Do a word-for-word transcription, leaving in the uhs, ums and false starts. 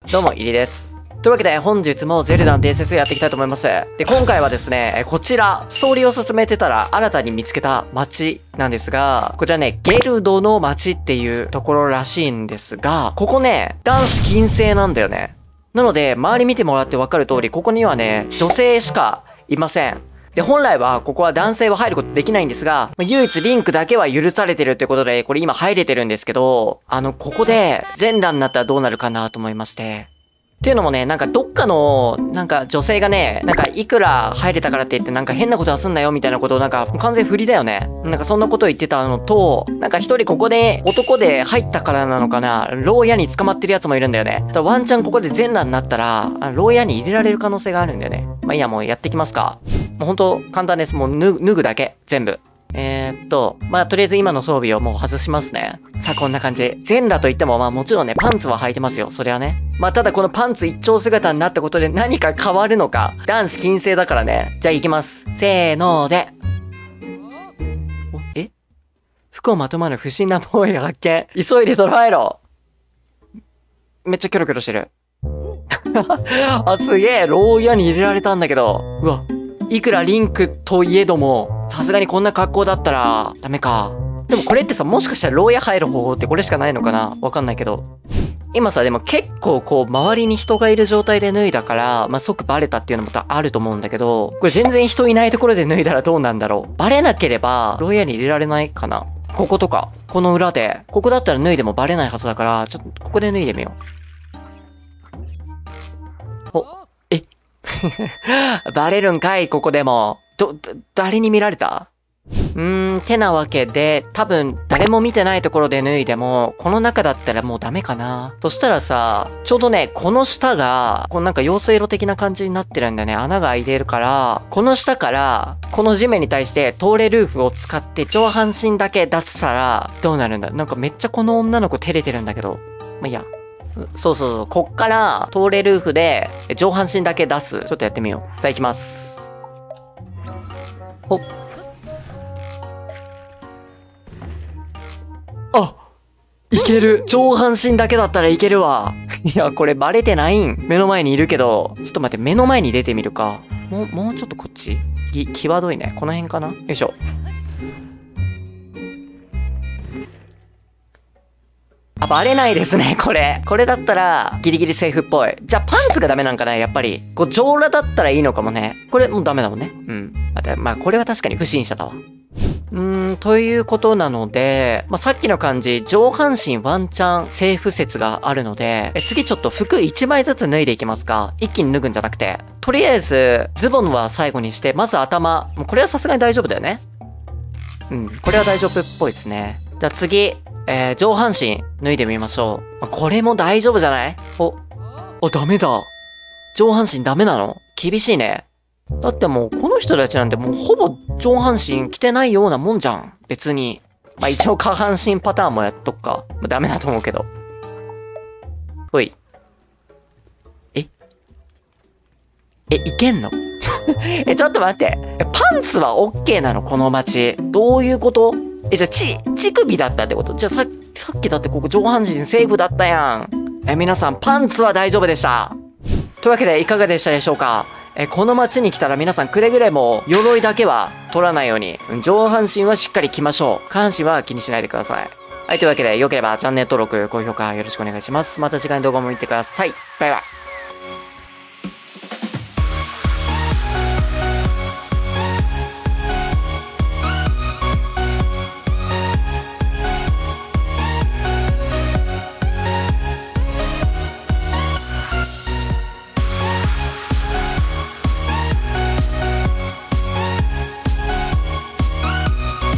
どうも、入りです。というわけで、本日もゼルダの伝説やっていきたいと思います。で、今回はですね、こちら、ストーリーを進めてたら、新たに見つけた街なんですが、こちらね、ゲルドの街っていうところらしいんですが、ここね、男子禁制なんだよね。なので、周り見てもらってわかる通り、ここにはね、女性しかいません。で、本来は、ここは男性は入ることできないんですが、唯一リンクだけは許されてるってことで、これ今入れてるんですけど、あの、ここで、全裸になったらどうなるかなと思いまして。っていうのもね、なんかどっかの、なんか女性がね、なんかいくら入れたからって言ってなんか変なことはすんなよみたいなことをなんか完全振りだよね。なんかそんなことを言ってたのと、なんか一人ここで男で入ったからなのかな、牢屋に捕まってるやつもいるんだよね。だからワンチャンここで全裸になったら、牢屋に入れられる可能性があるんだよね。まあいいや、もうやっていきますか。もうほんと簡単です。もう脱ぐだけ。全部。えーっと、まあ、とりあえず今の装備をもう外しますね。さあ、こんな感じ。全裸といっても、まあもちろんね、パンツは履いてますよ。それはね。まあ、ただこのパンツ一丁姿になったことで何か変わるのか。男子禁制だからね。じゃあ行きます。せーので。お、え服をまとまる不審なボーイが発見。急いで捕らえろ。めっちゃキョロキョロしてる。あ、すげえ。牢屋に入れられたんだけど。うわ。いくらリンクといえども、さすがにこんな格好だったら、ダメか。でもこれってさ、もしかしたら牢屋入る方法ってこれしかないのかな？わかんないけど。今さ、でも結構こう、周りに人がいる状態で脱いだから、まあ、即バレたっていうのもあると思うんだけど、これ全然人いないところで脱いだらどうなんだろう。バレなければ、牢屋に入れられないかな。こことか、この裏で、ここだったら脱いでもバレないはずだから、ちょっとここで脱いでみよう。お、えバレるんかい、ここでも。ど、だ、誰に見られた？うーん、てなわけで、多分、誰も見てないところで脱いでも、この中だったらもうダメかな。そしたらさ、ちょうどね、この下が、このなんか用水路的な感じになってるんだよね。穴が開いてるから、この下から、この地面に対して通れルーフを使って上半身だけ出したら、どうなるんだ？なんかめっちゃこの女の子照れてるんだけど。まあ、いいや。そうそうそう。こっから、通れルーフで、上半身だけ出す。ちょっとやってみよう。さあ行きます。ほっ。あ、いける。上半身だけだったらいけるわ。いや、これバレてないん。目の前にいるけど、ちょっと待って、目の前に出てみるか。もう、もうちょっとこっち。き、際どいね。この辺かな？よいしょ。あ、バレないですね、これ。これだったら、ギリギリセーフっぽい。じゃあ、パンツがダメなんかな、やっぱり。こう、上裸だったらいいのかもね。これ、もうダメだもんね。うん。まあ、まあ、これは確かに不審者だわ。うーん、ということなので、まあ、さっきの感じ、上半身ワンチャンセーフ説があるので、え次ちょっと服いちまいずつ脱いでいきますか。一気に脱ぐんじゃなくて。とりあえず、ズボンは最後にして、まず頭。もうこれはさすがに大丈夫だよね。うん、これは大丈夫っぽいですね。じゃあ次、えー、上半身脱いでみましょう。これも大丈夫じゃない？お、お、ダメだ。上半身ダメなの？厳しいね。だってもう、この人たちなんてもうほぼ上半身着てないようなもんじゃん。別に。まあ一応下半身パターンもやっとくか。まあ、ダメだと思うけど。ほい。ええ、いけんの？え、ちょっと待って。パンツはオッケーなの？この街。どういうこと？え、じゃあ、ち、乳首だったってこと？じゃあさ、さっきだってここ上半身セーフだったやん。え、皆さん、パンツは大丈夫でした。というわけで、いかがでしたでしょうか？え、この街に来たら皆さんくれぐれも、鎧だけは取らないように、上半身はしっかり着ましょう。下半身は気にしないでください。はい、というわけで、良ければチャンネル登録、高評価よろしくお願いします。また次回の動画も見てください。バイバイ。